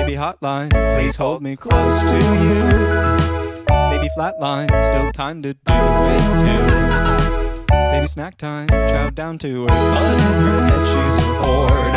Baby hotline, please hold me close to you. Baby flatline, still time to do it too. Baby snack time, chow down to her butt in her head, she's a whore.